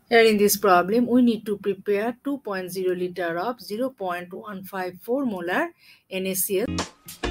Here in this problem, we need to prepare 2.0 liter of 0.154 molar NaCl.